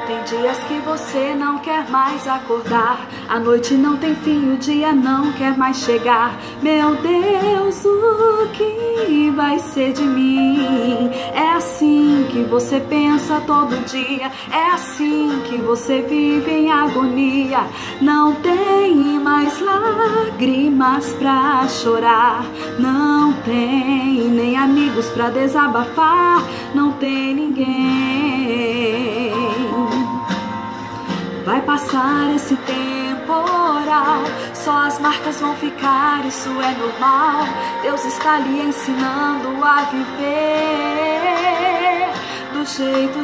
Tem dias que você não quer mais acordar, a noite não tem fim, o dia não quer mais chegar. Meu Deus, o que vai ser de mim? É assim que você pensa todo dia, é assim que você vive em agonia. Não tem mais lágrimas pra chorar, não tem nem amigos pra desabafar, não tem ninguém. Vai passar esse temporal, só as marcas vão ficar, isso é normal. Deus está lhe ensinando a viver do jeito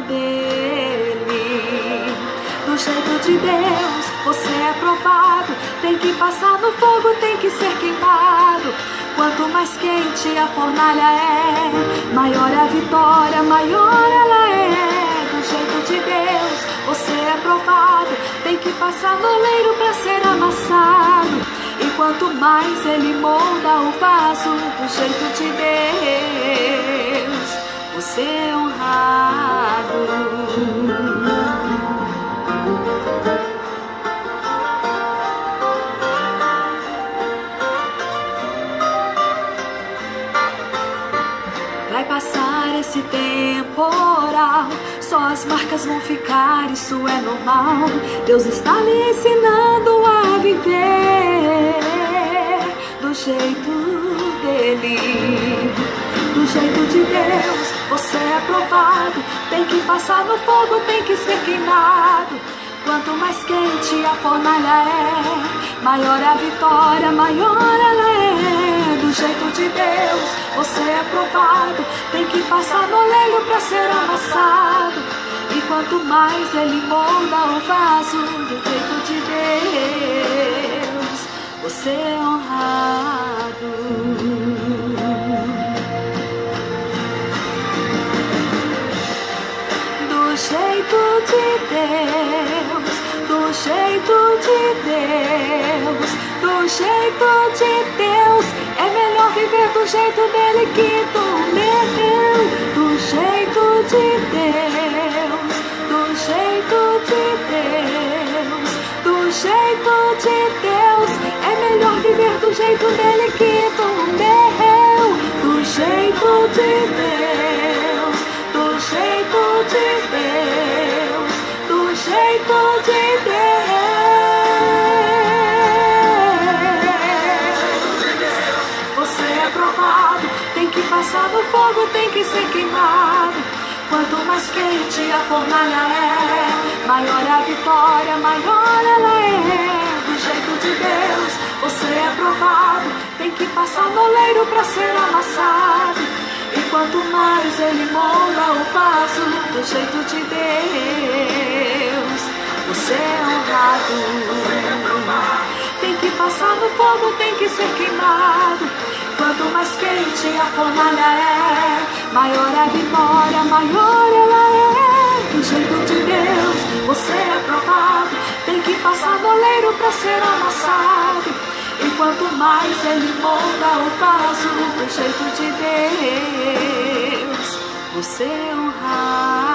dele, do jeito de Deus. Você é provado, tem que passar no fogo, tem que ser queimado. Quanto mais quente a fornalha é, maior é a vitória, maior ela é. Do jeito de Deus, você é provado, tem que passar no oleiro para ser amassado. E quanto mais ele molda o vaso, do jeito de Deus, você é honrado. Vai passar esse temporal, só as marcas vão ficar, isso é normal. Deus está lhe ensinando a viver do jeito dele, do jeito de Deus. Você é provado, tem que passar no fogo, tem que ser queimado. Quanto mais quente a fornalha é, maior é a vitória, maior ela é. Do jeito de Deus, você é provado, tem que passar no oleiro para ser amassado. E quanto mais ele molda o vaso, do jeito de Deus, você é honrado. Do jeito de Deus, do jeito de Deus, do jeito de Deus. É melhor viver do jeito dele que do meu. Do jeito de Deus, do jeito de Deus, do jeito de Deus. É melhor viver do jeito dele que do meu. Do jeito de Deus, do jeito de Deus, do jeito de Deus. Você é provado, tem que passar no fogo, tem que ser queimado. Quanto mais quente a fornalha é, maior é a vitória, maior ela é. Do jeito de Deus, você é provado, tem que passar no oleiro para ser amassado. E quanto mais ele molda o vaso, do jeito de Deus, você é honrado. Tem que passar no fogo, tem que ser queimado. Quanto mais quente a fornalha é, maior é a vitória, maior ela é. Do jeito de Deus, você é provado, tem que passar no oleiro para ser amassado. E quanto mais ele molda o vaso, do jeito de Deus, você é honrado.